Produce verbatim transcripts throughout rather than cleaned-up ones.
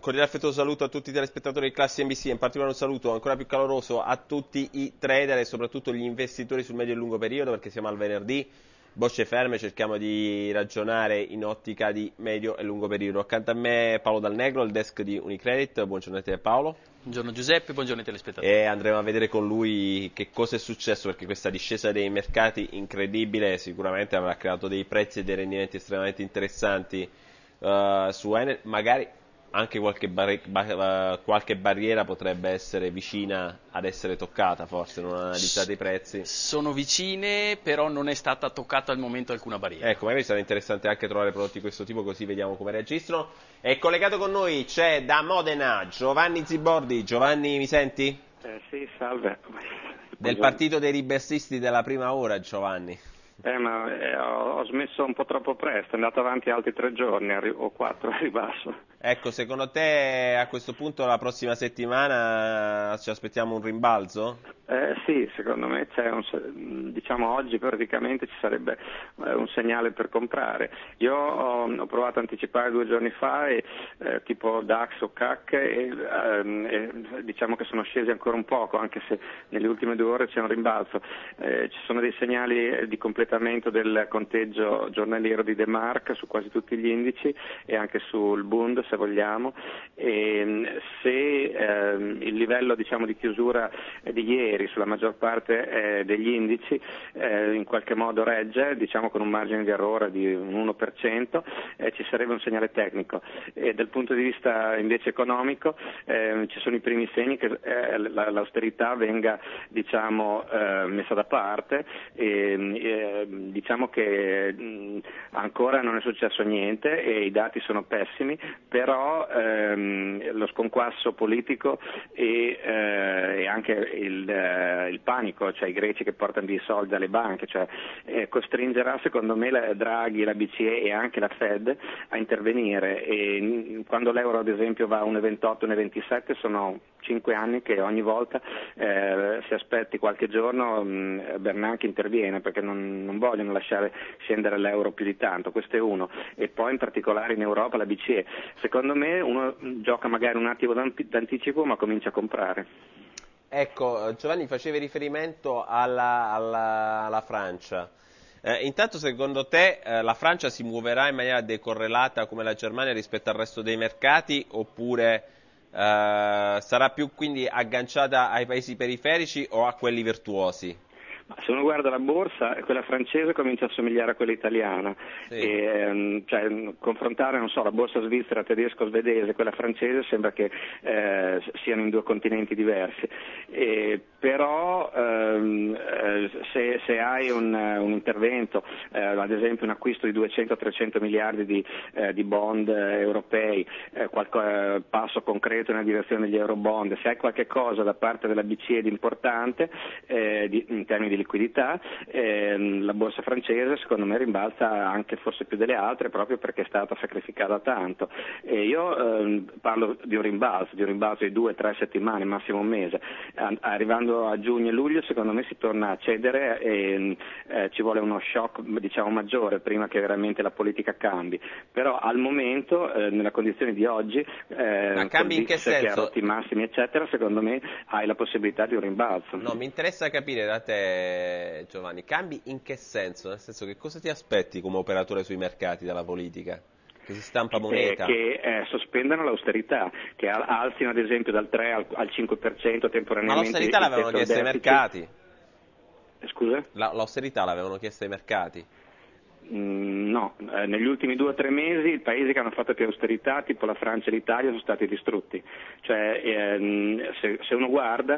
cordiale affettuoso saluto a tutti i telespettatori di Classe N B C, in particolare un saluto ancora più caloroso a tutti i trader e soprattutto gli investitori sul medio e lungo periodo, perché siamo al venerdì, bocce ferme, cerchiamo di ragionare in ottica di medio e lungo periodo. Accanto a me Paolo Dal Negro, il desk di Unicredit. Buongiorno a te Paolo. Buongiorno Giuseppe, buongiorno ai telespettatori. E andremo a vedere con lui che cosa è successo, perché questa discesa dei mercati incredibile sicuramente avrà creato dei prezzi e dei rendimenti estremamente interessanti uh, su Enel. Magari anche qualche, bar ba qualche barriera potrebbe essere vicina ad essere toccata, forse non analizzate i prezzi. Sono vicine, però non è stata toccata al momento alcuna barriera. Ecco, magari sarà interessante anche trovare prodotti di questo tipo, così vediamo come reagiscono. E collegato con noi c'è da Modena Giovanni Zibordi. Giovanni, mi senti? Eh, sì, salve. Del partito dei ribassisti della prima ora, Giovanni. Eh, ma eh, ho, ho smesso un po' troppo presto, è andato avanti altri tre giorni o quattro a ribasso. Ecco, secondo te a questo punto la prossima settimana ci aspettiamo un rimbalzo? Eh, sì, secondo me c'è un, diciamo oggi praticamente ci sarebbe eh, un segnale per comprare. Io ho, ho provato a anticipare due giorni fa e, eh, tipo DAX o C A C e, ehm, e diciamo che sono scesi ancora un poco, anche se nelle ultime due ore c'è un rimbalzo. Eh, ci sono dei segnali di completamento del conteggio giornaliero di The Mark su quasi tutti gli indici e anche sul Bund, se vogliamo, e se ehm, il livello diciamo di chiusura eh, di ieri sulla maggior parte eh, degli indici eh, in qualche modo regge, diciamo con un margine di errore di un uno per cento, eh, ci sarebbe un segnale tecnico. E dal punto di vista invece economico eh, ci sono i primi segni che eh, l'austerità venga diciamo eh, messa da parte e eh, diciamo che mh, ancora non è successo niente e i dati sono pessimi, però ehm, lo sconquasso politico e, eh, e anche il, eh, il panico, cioè i greci che portano dei soldi alle banche, cioè, eh, costringerà secondo me la Draghi, la B C E e anche la Fed a intervenire. E, mh, quando l'euro ad esempio va a uno virgola ventotto, uno virgola ventisette sono cinque anni che ogni volta eh, si aspetti qualche giorno mh, Bernanke interviene perché non, non vogliono lasciare scendere l'euro più di tanto, questo è uno, e poi in particolare in Europa la B C E. Secondo me uno gioca magari un attimo d'anticipo ma comincia a comprare. Ecco, Giovanni, facevi riferimento alla, alla, alla Francia. Eh, intanto secondo te eh, la Francia si muoverà in maniera decorrelata come la Germania rispetto al resto dei mercati, oppure eh, sarà più quindi agganciata ai paesi periferici o a quelli virtuosi? Ma se uno guarda la borsa, quella francese comincia a somigliare a quella italiana, sì. e, ehm, cioè, confrontare non so, la borsa svizzera, tedesco, svedese e quella francese sembra che eh, siano in due continenti diversi, e, però ehm, eh, se, se hai un, un intervento, eh, ad esempio un acquisto di duecento trecento miliardi di, eh, di bond eh, europei, eh, qualche passo concreto nella direzione degli eurobond, se hai qualche cosa da parte della B C E di importante eh, di, in termini di liquidità, ehm, la borsa francese secondo me rimbalza anche forse più delle altre proprio perché è stata sacrificata tanto, e io ehm, parlo di un rimbalzo, di un rimbalzo di due, tre settimane, massimo un mese. A arrivando a giugno e luglio secondo me si torna a cedere e eh, ci vuole uno shock diciamo maggiore prima che veramente la politica cambi, però al momento eh, nella condizione di oggi eh, ma cambi in che senso? Che ha rotti massimi eccetera, secondo me hai la possibilità di un rimbalzo. No, mi interessa capire da te Giovanni, cambi in che senso? Nel senso, che cosa ti aspetti come operatore sui mercati dalla politica? Che si stampa moneta? Eh, che eh, sospendano l'austerità, che alzino ad esempio dal tre al, al cinque per cento temporaneamente. Ma l'austerità l'avevano chiesta ai mercati? Scusa? L'austerità l'avevano chiesta ai mercati? Mm, no, eh, negli ultimi due o tre mesi i paesi che hanno fatto più austerità, tipo la Francia e l'Italia, sono stati distrutti. Cioè, ehm, se, se uno guarda,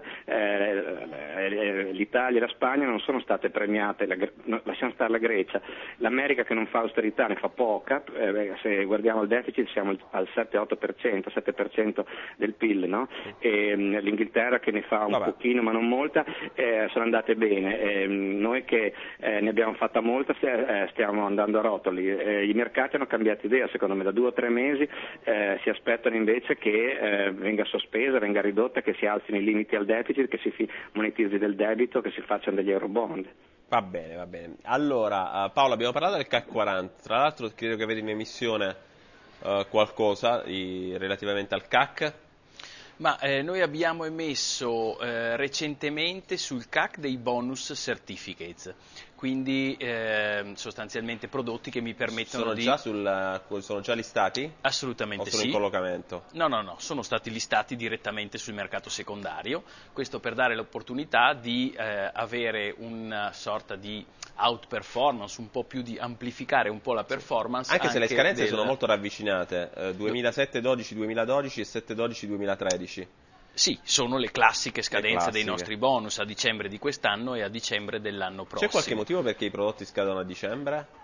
eh, l'Italia e la Spagna non sono state premiate, la, no, lasciamo stare la Grecia. L'America che non fa austerità ne fa poca, eh, se guardiamo il deficit siamo al sette otto per cento, sette per cento del P I L, no? E, mh, l'Inghilterra che ne fa un Vabbè. pochino ma non molta, eh, sono andate bene. E, mh, noi che eh, ne abbiamo fatta molta eh, stiamo andando a rotoli. Eh, i mercati hanno cambiato idea, secondo me da due o tre mesi eh, si aspettano invece che eh, venga sospesa, venga ridotta, che si alzino i limiti al deficit, che si monetizzi del debito, che si facciano degli eurobond. Va bene, va bene. Allora, uh, Paolo, abbiamo parlato del C A C quaranta, tra l'altro credo che vedi in emissione uh, qualcosa di, relativamente al C A C? Ma eh, noi abbiamo emesso eh, recentemente sul C A C dei bonus certificates, quindi eh, sostanzialmente prodotti che mi permettono sono di... Già sul, sono già listati? Assolutamente o sono sì. in collocamento? No, no, no, sono stati listati direttamente sul mercato secondario, questo per dare l'opportunità di eh, avere una sorta di outperformance, un po' più di amplificare un po' la performance. Anche, anche se le scadenze del... sono molto ravvicinate, eh, duemilasette dodici duemiladodici e sette dodici duemilatredici. Sì, sono le classiche scadenze le classiche. dei nostri bonus a dicembre di quest'anno e a dicembre dell'anno prossimo. C'è qualche motivo perché i prodotti scadono a dicembre?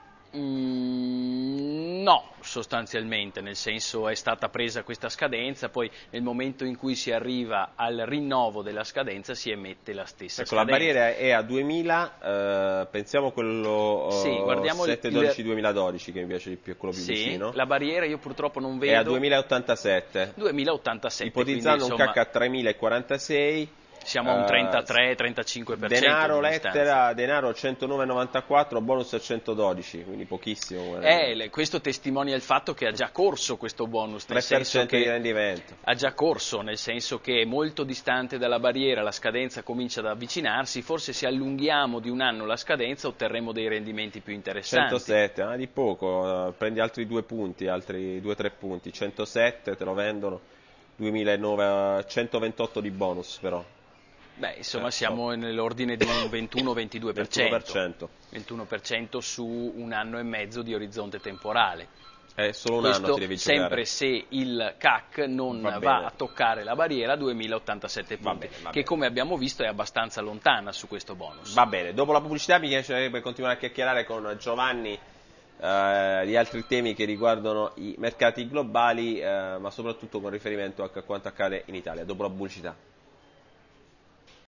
Mm, no, sostanzialmente, nel senso è stata presa questa scadenza, poi nel momento in cui si arriva al rinnovo della scadenza si emette la stessa ecco, scadenza. La barriera è a duemila, eh, pensiamo a quello eh, sì, guardiamo sette dodici duemiladodici che mi piace di più, è quello più sì, vicino. La barriera io purtroppo non vedo. È a duemilaottantasette. duemilaottantasette. Ipotizzando quindi, un insomma, C A C a tremilaquarantasei. Siamo a un trentatré trentacinque per cento. Denaro di lettera, denaro centonove virgola novantaquattro, bonus a centododici, quindi pochissimo. Eh, questo testimonia il fatto che ha già corso questo bonus, nel tre per cento senso di che rendimento. ha già corso, nel senso che è molto distante dalla barriera, la scadenza comincia ad avvicinarsi, forse se allunghiamo di un anno la scadenza otterremo dei rendimenti più interessanti. centosette, ah, di poco, uh, prendi altri due punti, altri due tre punti, centosette te lo vendono, duemilanove, centoventotto di bonus però. Beh, insomma eh, siamo so. nell'ordine di un ventuno ventidue per cento. ventuno per cento. ventuno per cento su un anno e mezzo di orizzonte temporale. È solo un Questo anno ti devi giocare. sempre se il C A C non va, va a toccare la barriera duemilaottantasette punti, bene, va che bene. come abbiamo visto è abbastanza lontana su questo bonus. Va bene, dopo la pubblicità mi piacerebbe continuare a chiacchierare con Giovanni eh, di altri temi che riguardano i mercati globali, eh, ma soprattutto con riferimento a quanto accade in Italia. Dopo la pubblicità.